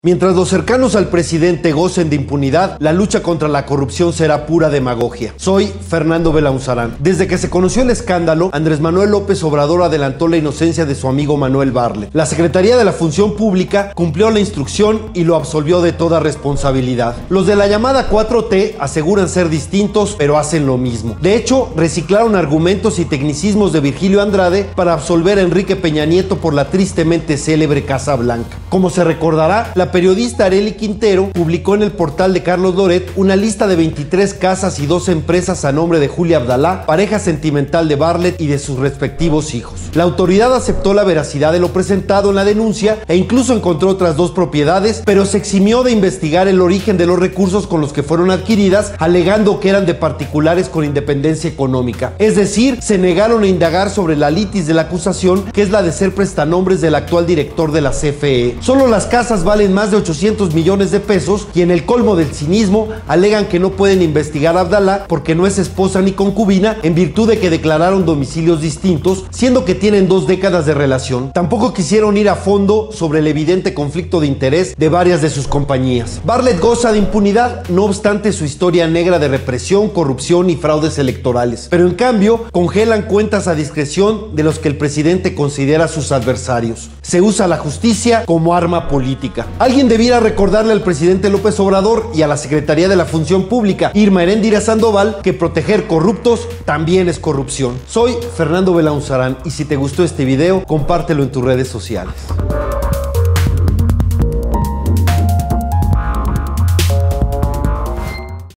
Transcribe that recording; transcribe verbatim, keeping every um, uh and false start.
Mientras los cercanos al presidente gocen de impunidad, la lucha contra la corrupción será pura demagogia. Soy Fernando Belaunzarán. Desde que se conoció el escándalo, Andrés Manuel López Obrador adelantó la inocencia de su amigo Manuel Bartlett. La Secretaría de la Función Pública cumplió la instrucción y lo absolvió de toda responsabilidad. Los de la llamada cuatro T aseguran ser distintos, pero hacen lo mismo. De hecho, reciclaron argumentos y tecnicismos de Virgilio Andrade para absolver a Enrique Peña Nieto por la tristemente célebre Casa Blanca. Como se recordará, la periodista Arely Quintero publicó en el portal de Carlos Loret una lista de veintitrés casas y dos empresas a nombre de Julia Abdalá, pareja sentimental de Bartlett y de sus respectivos hijos. La autoridad aceptó la veracidad de lo presentado en la denuncia e incluso encontró otras dos propiedades, pero se eximió de investigar el origen de los recursos con los que fueron adquiridas, alegando que eran de particulares con independencia económica. Es decir, se negaron a indagar sobre la litis de la acusación, que es la de ser prestanombres del actual director de la C F E. Solo las casas valen más de ochocientos millones de pesos y en el colmo del cinismo alegan que no pueden investigar a Abdalá porque no es esposa ni concubina, en virtud de que declararon domicilios distintos, siendo que tienen dos décadas de relación. Tampoco quisieron ir a fondo sobre el evidente conflicto de interés de varias de sus compañías. Bartlett goza de impunidad, no obstante su historia negra de represión, corrupción y fraudes electorales, pero en cambio congelan cuentas a discreción de los que el presidente considera sus adversarios. Se usa la justicia como arma política. Alguien debiera recordarle al presidente López Obrador y a la Secretaría de la Función Pública, Irma Heréndira Sandoval, que proteger corruptos también es corrupción. Soy Fernando Belaunzarán y si te gustó este video, compártelo en tus redes sociales.